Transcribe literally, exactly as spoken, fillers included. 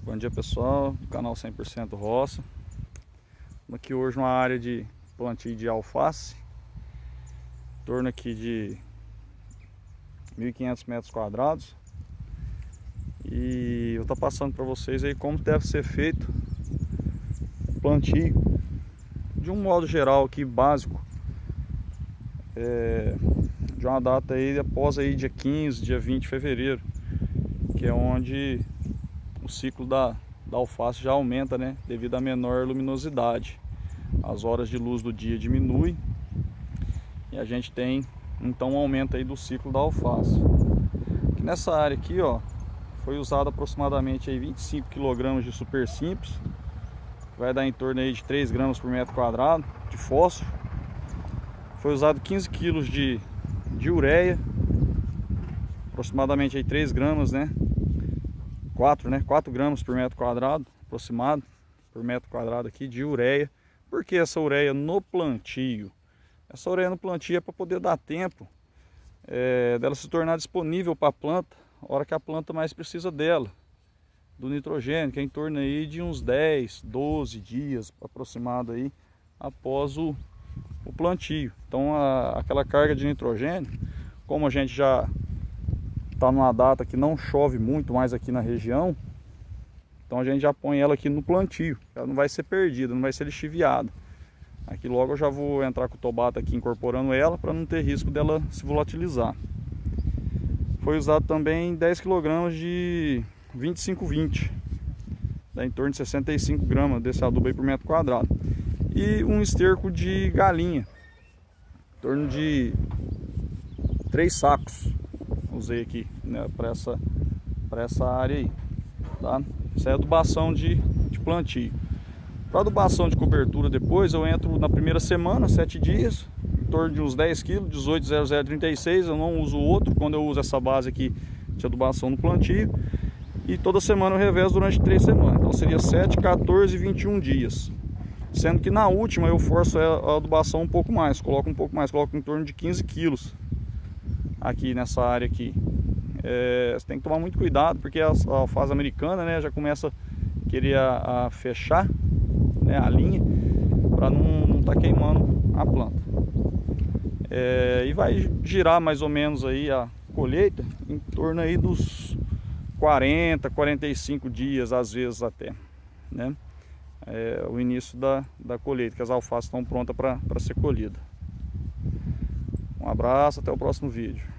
Bom dia, pessoal do canal cem por cento Roça. Estamos aqui hoje numa área de plantio de alface, em torno aqui de mil e quinhentos metros quadrados, e eu estou passando para vocês aí como deve ser feito o plantio de um modo geral aqui, básico, é, de uma data aí após aí dia quinze, dia vinte de fevereiro, que é onde o ciclo da, da alface já aumenta, né, devido à menor luminosidade. As horas de luz do dia diminuem e a gente tem então um aumento aí do ciclo da alface. Aqui nessa área aqui, ó, foi usado aproximadamente aí vinte e cinco quilogramas de super simples, vai dar em torno aí de três gramas por metro quadrado de fósforo. Foi usado quinze quilos de, de ureia, aproximadamente aí três gramas, né? quatro, né? quatro gramas por metro quadrado, aproximado por metro quadrado aqui de ureia. Por que essa ureia no plantio? Essa ureia no plantio é para poder dar tempo é, dela se tornar disponível para a planta, a hora que a planta mais precisa dela, do nitrogênio, que é em torno aí de uns dez, doze dias aproximado aí após o, o plantio. Então a, aquela carga de nitrogênio, como a gente já está numa data que não chove muito mais aqui na região, então a gente já põe ela aqui no plantio. Ela não vai ser perdida, não vai ser lixiviada. Aqui logo eu já vou entrar com o Tobata aqui incorporando ela para não ter risco dela se volatilizar. Foi usado também dez quilogramas de vinte e cinco vinte, dá em torno de sessenta e cinco gramas desse adubo aí por metro quadrado. E um esterco de galinha, em torno de três sacos. Usei aqui, né, para essa, para essa área aí, tá? Isso é adubação de, de plantio. Para adubação de cobertura depois eu entro na primeira semana, sete dias, em torno de uns dez quilos, dezoito zero zero trinta e seis. Eu não uso outro quando eu uso essa base aqui de adubação no plantio. E toda semana eu revezo durante três semanas, então seria sete, quatorze e vinte e um dias. Sendo que na última eu forço a adubação um pouco mais, coloco um pouco mais, coloco em torno de quinze quilos. Aqui nessa área aqui, é, você tem que tomar muito cuidado, porque a, a alface americana, né, já começa a querer a, a fechar, né, a linha, para não estar tá queimando a planta. É, e vai girar mais ou menos aí a colheita em torno aí dos quarenta, quarenta e cinco dias, às vezes até, né, é, o início da, da colheita, que as alfaces estão prontas para ser colhidas. Um abraço, até o próximo vídeo.